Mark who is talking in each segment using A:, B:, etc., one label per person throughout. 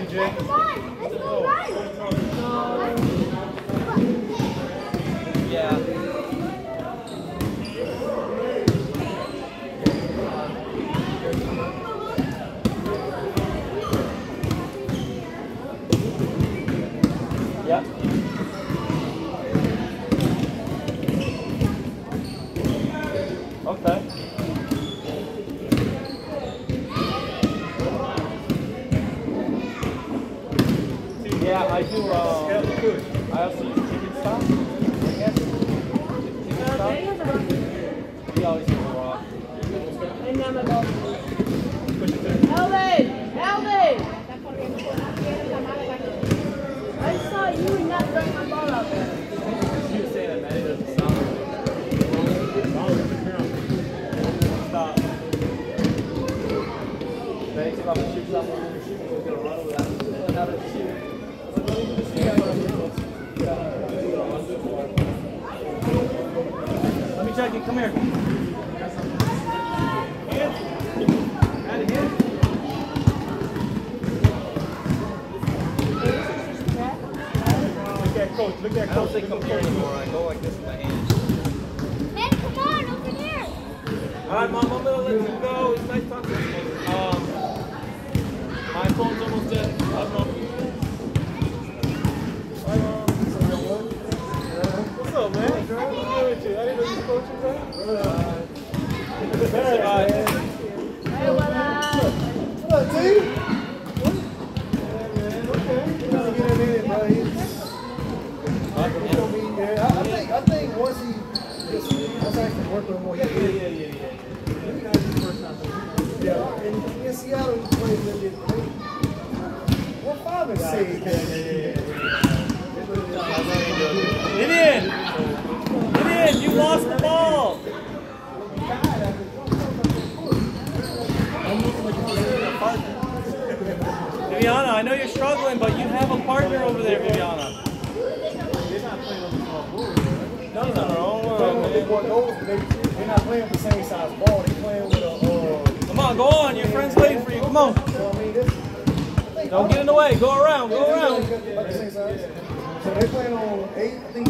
A: Jay.
B: Come on, let's go right.
C: Yeah. Yep. Okay. Yeah, I do. I also use chicken stock. I guess. Chicken stock. He always uses raw.
D: Elvin! Elvin! I saw you not throwing my ball out there.
C: She was saying that Maddie doesn't stop. Stop. Maddie took off the shoes off when we were shooting. He was going to run with that. And have it shoot. I was like, let me just see how let me check it. Come here. Hand. Add a hand.
A: Coach, look at
C: I don't think I'm here anymore. I go like this with my hands.
B: Man, come on, over here.
C: Alright, Mom, I'm gonna let you go. It's nice talking to you. My phone's almost dead. Bye, Mom.
A: Bye, Mom. What's up, man? What's good with you? I didn't know you was coaching, bro.
C: Bye.
D: Hey, what up?
A: What up, T? Yeah, man. Okay. You gotta get him in it, bro. I think once he gets, once I can work with him more, yeah. Yeah, and in Seattle, he plays a little bit late. What father say?
C: Vivian, you lost the ball. Viviana, I know you're struggling, but you have a partner over there, Viviana.
A: No. They're not playing with the same size ball. They're playing with a.
C: Come on, go on. Your friend's waiting for you. Come on. Don't get in the way. Go around. Go around.
A: Like the same size. So they're playing on 8. I think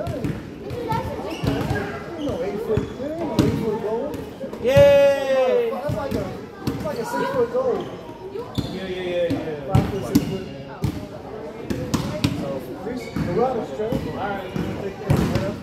A: 8 foot goal.
C: Yay!
A: That's like a 6 foot goal.
C: Yeah.
A: 5 foot, 6 foot. So the run is straight. All right, take care of that.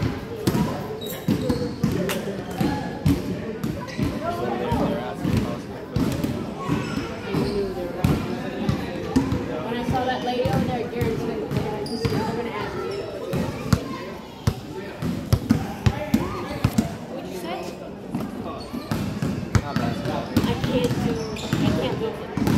D: When I saw that lady over there, Garrett's going to ask me. What'd you say? I can't do it.